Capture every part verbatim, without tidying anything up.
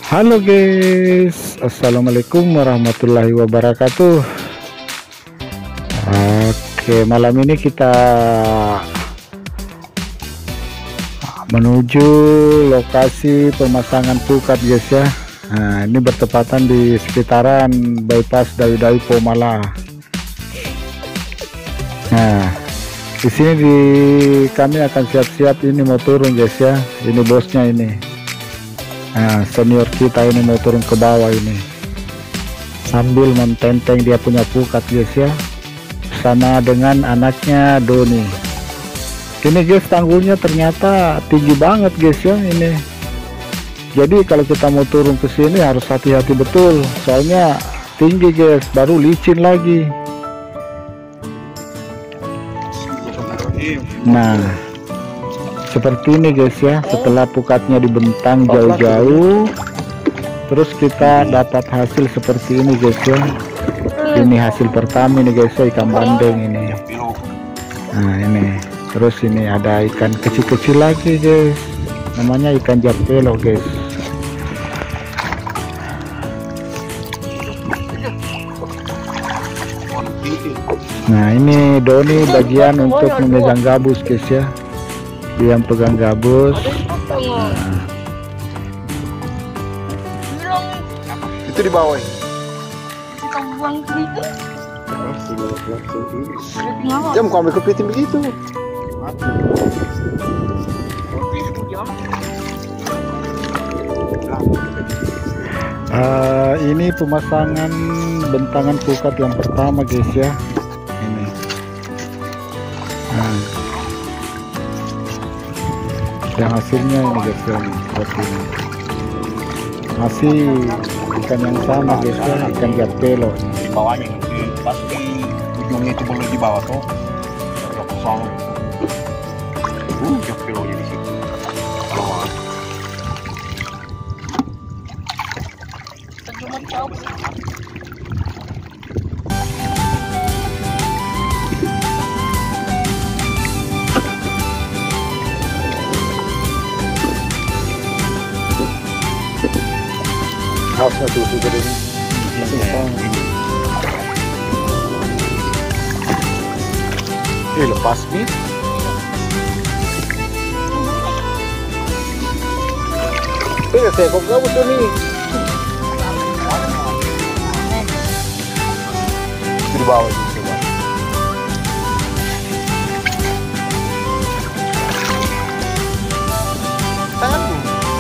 Halo guys, assalamualaikum warahmatullahi wabarakatuh. Oke, malam ini kita menuju lokasi pemasangan pukat guys ya. Nah, ini bertepatan di sekitaran bypass Dawi-Dawi Pomala. Nah, di sini di kami akan siap-siap ini mau turun guys ya. Ini bosnya ini. Nah, senior kita ini mau turun ke bawah ini sambil mententeng dia punya pukat guys ya, bersama dengan anaknya Doni. Ini guys, tanggulnya ternyata tinggi banget guys ya ini. Jadi kalau kita mau turun ke sini harus hati-hati betul, soalnya tinggi guys, baru licin lagi. Nah, seperti ini guys ya, setelah pukatnya dibentang jauh-jauh, terus kita dapat hasil seperti ini guys ya. Ini hasil pertama ini guys ya, ikan bandeng ini. Nah ini, terus ini ada ikan kecil-kecil lagi guys, namanya ikan japelo guys. Nah ini Doni bagian untuk memegang gabus guys ya, dia yang pegang gabus. Nah. Itu di bawah. Dia mau ambil kepiting begitu. Uh, ini pemasangan bentangan pukat yang pertama guys ya. Ini. Nah. Yang hasilnya ini guys ya, seperti ini. Masih ikan yang sama guys ya, ikan japelo. Di bawahnya pasti ujungnya itu boleh di bawah tuh. Ada kosong. Uh, japelonya di situ. Kalau harusnya tuh sudah ini eh lepas nih eh saya kok gak butuh nih di bawah ini coba. Tanganmu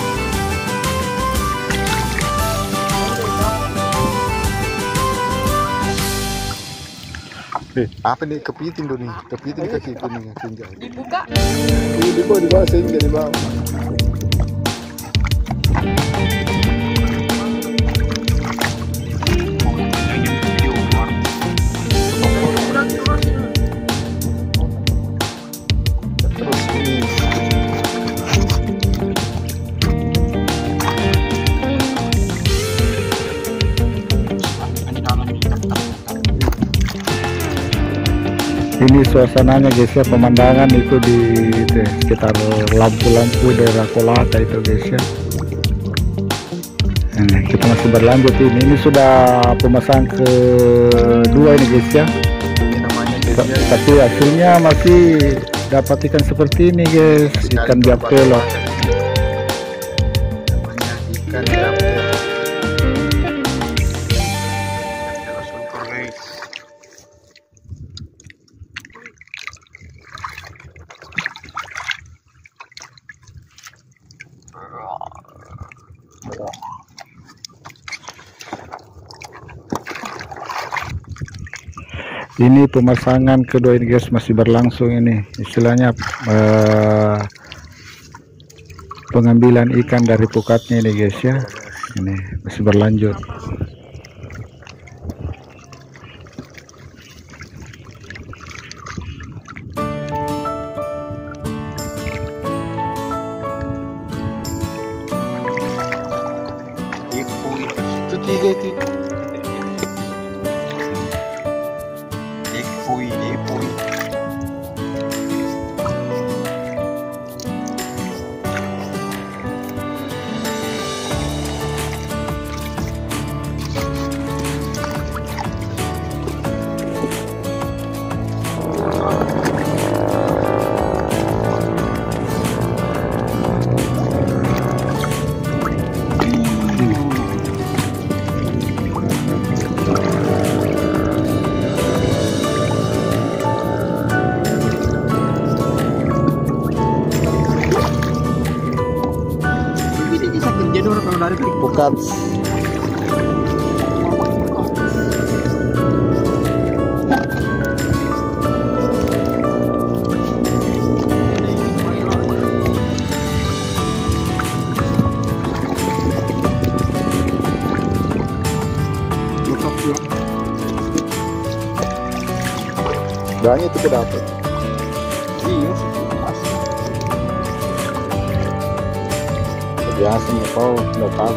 Eh, apa nih kepiting tuh nih? Kepiting kaki itu nih tinggal. Dibuka. Di bawah, di bawah sehingga di bawah. Terus ini. Ini suasananya guys ya, pemandangan itu di itu, sekitar lampu-lampu daerah Kolaka itu guys ya. Nah, kita masih berlanjut ini. Ini sudah pemasangan kedua ini guys ya. Ini namanya guys. Tapi hasilnya masih dapat ikan seperti ini guys, ikan japelo. Namanya ikan japelo. Ini pemasangan kedua ini guys, masih berlangsung ini, istilahnya eh, pengambilan ikan dari pukatnya ini guys ya. Ini masih berlanjut. Itu tiga itu. Ekpui, ekpui. jadi orang kalau dari bukan. Banyak itu dapat. Iya, pas. Biasa nih kau dapat.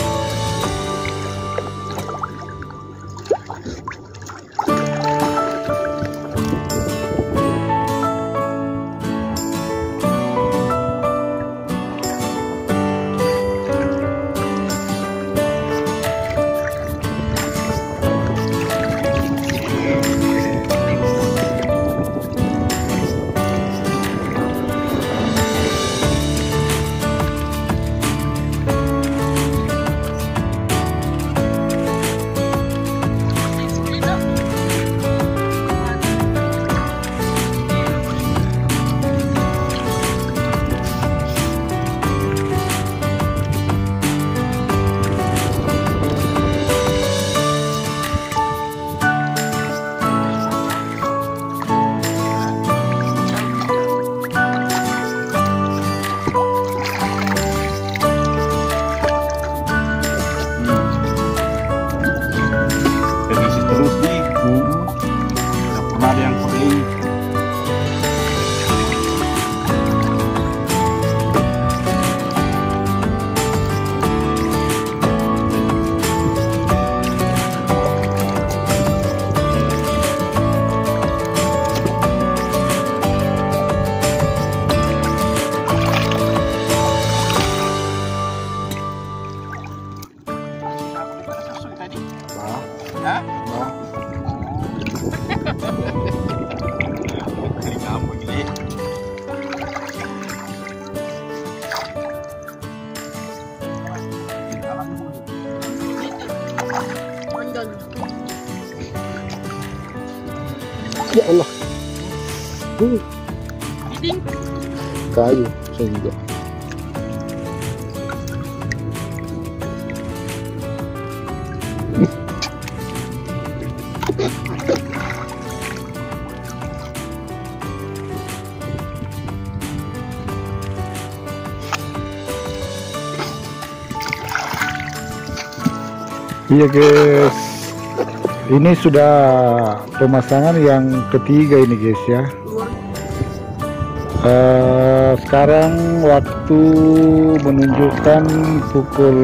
Ya Allah. Uh. Kayu sehingga. Iya guys, ini sudah pemasangan yang ketiga ini guys ya. Uh, sekarang waktu menunjukkan pukul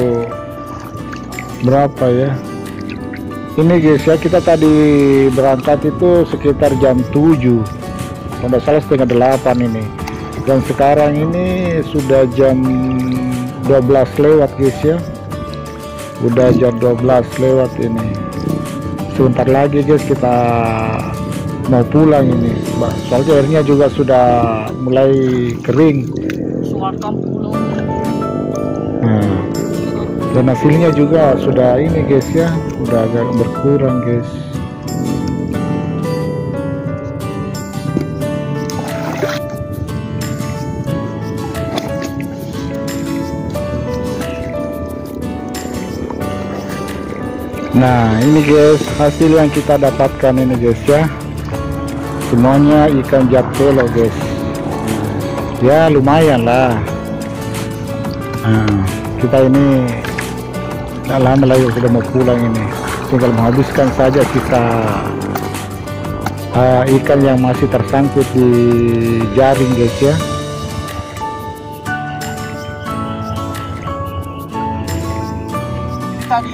berapa ya? Ini guys ya, kita tadi berangkat itu sekitar jam tujuh, kalau nggak salah setengah delapan ini. Dan sekarang ini sudah jam dua belas lewat guys ya. Udah jam dua belas lewat ini. Sebentar lagi guys kita mau pulang ini, soalnya airnya juga sudah mulai kering. Nah, dan hasilnya juga sudah ini guys ya, udah agak berkurang guys. Nah ini guys hasil yang kita dapatkan ini guys ya, semuanya ikan jakpelo guys. Ya lumayan lah. Nah, kita ini tidak lama lagi sudah mau pulang ini, tinggal menghabiskan saja sisa uh, ikan yang masih tersangkut di jaring guys ya. Tadi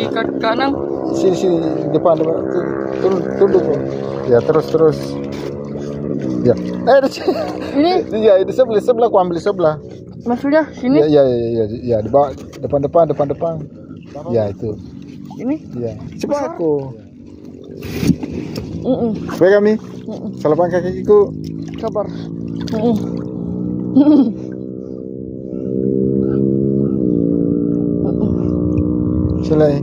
ke kanan. Sini sini depan depan. Tunduk tunduk. Ya terus terus. Ya. Eh Ini ya di sebelah sebelah aku ambil sebelah. maksudnya sini? Ya ya ya ya, ya di bawah depan depan depan depan. Ya itu. Ini? Ya. Coba aku. Mm -mm. Pegang nih. Mm -mm. Salapan kakiku. Sabar. Mm -mm. Selai.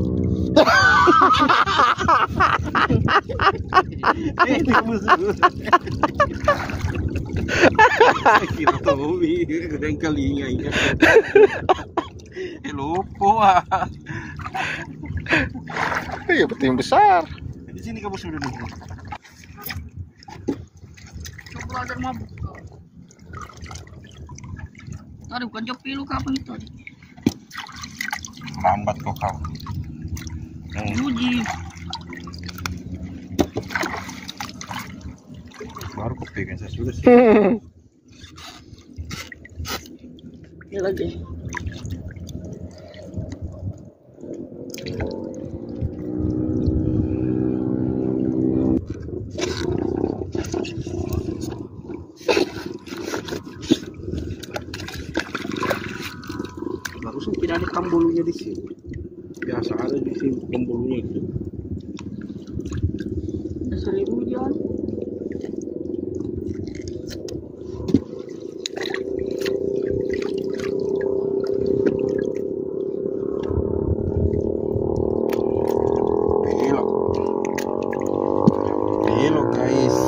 Kita tahu kadang kalinya ini. Eh lupa. Iya betul besar. Di sini kamu sudah duduk. Belajar mabuk. Tadi bukan jopi lu kapan itu? Lambat kok kau. Hmm. Uji. Baru kau pegang saya sudah sih. Ini lagi. Barusan tidak ada pembulunya di sini. Biasa ada di sini pembulunya itu. Seribu John. Belok. Belok guys.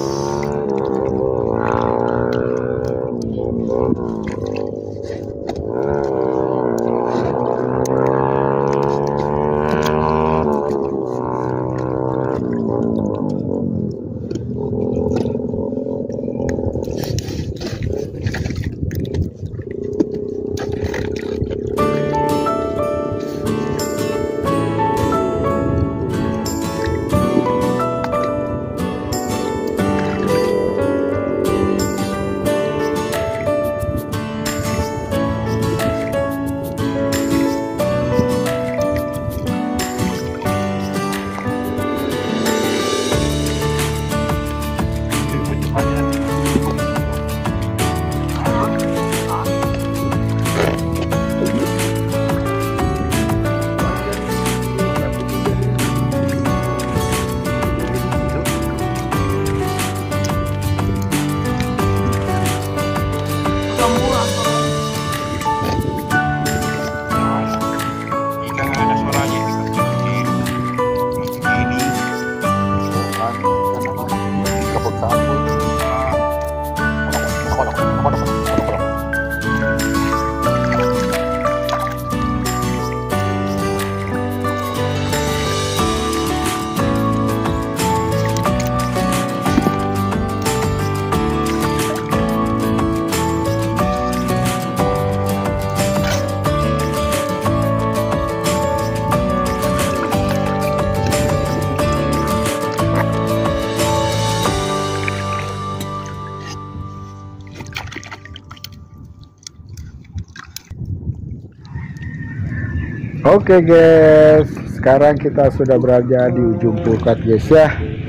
Oke guys, sekarang kita sudah berada di ujung pukat guys ya.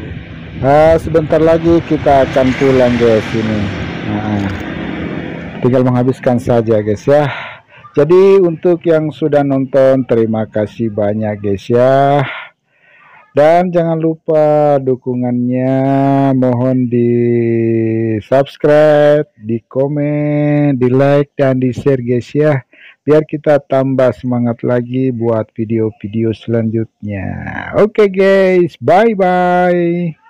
Nah, sebentar lagi kita akan pulang guys ini. Nah, tinggal menghabiskan saja guys ya. Jadi untuk yang sudah nonton, terima kasih banyak guys ya. Dan jangan lupa dukungannya, mohon di subscribe, di komen, di like, dan di share guys ya. Biar kita tambah semangat lagi buat video-video selanjutnya. Oke guys, bye-bye.